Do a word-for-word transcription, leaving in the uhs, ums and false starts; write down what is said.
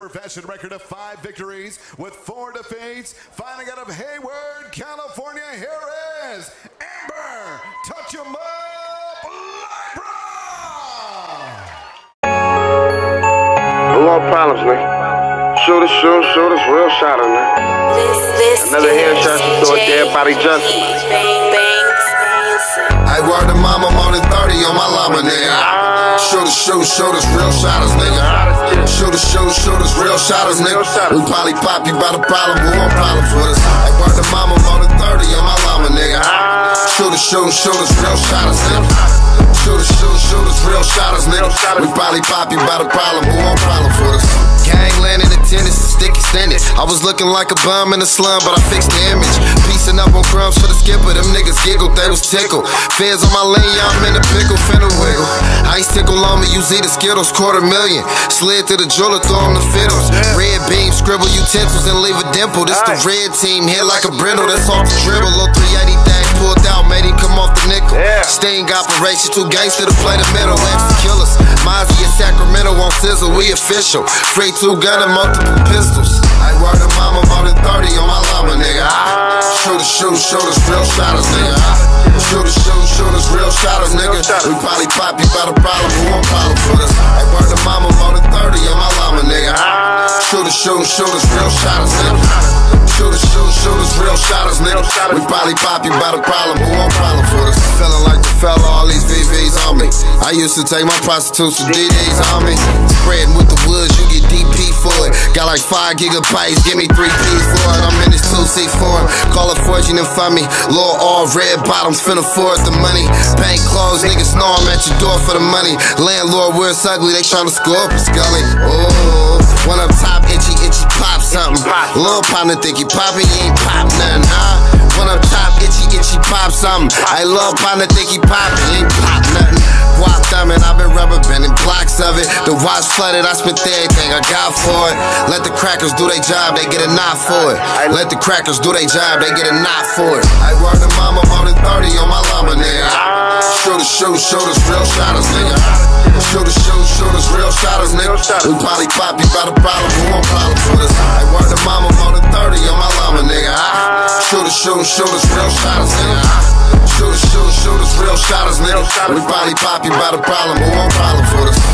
profession, record of five victories with four defeats. Fighting out of Hayward, California, here is Amber Touch 'em Up Libra. No more problems, man. Shooters, shooters, shooters, real shot on that. Another headshot, she thought everybody justice. I word to mama more than thirty on my llama, nigga. Shooters, shooters, shooters, real shotters, nigga. Shooters, shooters, shooters, real shotters, nigga. We probably pop you by the problem, but want problems with us. I word to mama more than thirty on my llama, nigga. Shooters, shooters, shooters, real shotters, nigga. Shooters, shooters, shooters, real shotters, nigga. We probably pop you by the problem, but want problems with us. Gang landing in tennis, stick extended. I was looking like a bum in the slum, but I fixed the image. Piecing up on crumbs for the skipper, them niggas giggled, they was tickled. Feds on my lane, yeah, I'm in the pickle, finna wiggle. Ice tickle on me, use the Skittles, quarter million. Slid to the jeweler, throw on the fiddles. Red beam, scribble utensils and leave a dimple. This the red team, hit like a brindle, that's off the dribble. Little three eighty thing pulled out, made him come off the nickel. Sting operation, two gangster to play the middle, extra killers. Mozzie in Sacramento on sizzle, we official. Free two gun and multiple pistols. I word to mama more than thirty on my llama, nigga. Shooters, shooters, shooters, real shotters, nigga. Shooters, shooters, shooters, real shotters, nigga. We probably pop you by the problem, but want problems with us. I word to mama more than thirty on my llama, nigga. Shooters, shooters, shooters, real shotters, nigga. Shooters, shooters, shooters, real shotters, nigga. We probably pop you by the problem, but want problems with us. Feeling like the fella, all these V Vs on me. I used to take my prostitutes to D Ds on me. Spreading with the woods, you get D P for it. Got like five gigabytes, give me three P's for it. I'm in this two C form, call it fortunate for me. Lord, all red bottoms, finna afford the money. Bank closed, niggas know I'm at your door for the money. Landlord, where it's ugly, they tryna score up a scully. Oh, one up top, itchy, itchy, pop something. Lil' partner think he poppin', you ain't pop nothing, huh? One up top, itchy, itchy, pop something. I love partner think he poppin', you ain't pop nothing. Guap thumbing, I've been rubber banding blocks of it. The watch flooded, I spent everything I got for it. Let the crackers do their job, they get a knot for it. Let the crackers do their job, they get a knot for it. I word to mama more than thirty on my llama, nigga. Shooters, shooters, shooters, real shotters, nigga. Shooters, shooters, shooters, real shotters, nigga. We probably pop you by the problem, but want problems with us. I word to mama more than thirty on my llama, nigga. Shooters, shooters, shooters, real shotters, nigga. Shooters, shooters, shooters, real shotters, nigga. We probably pop you by the problem, but want problems with us.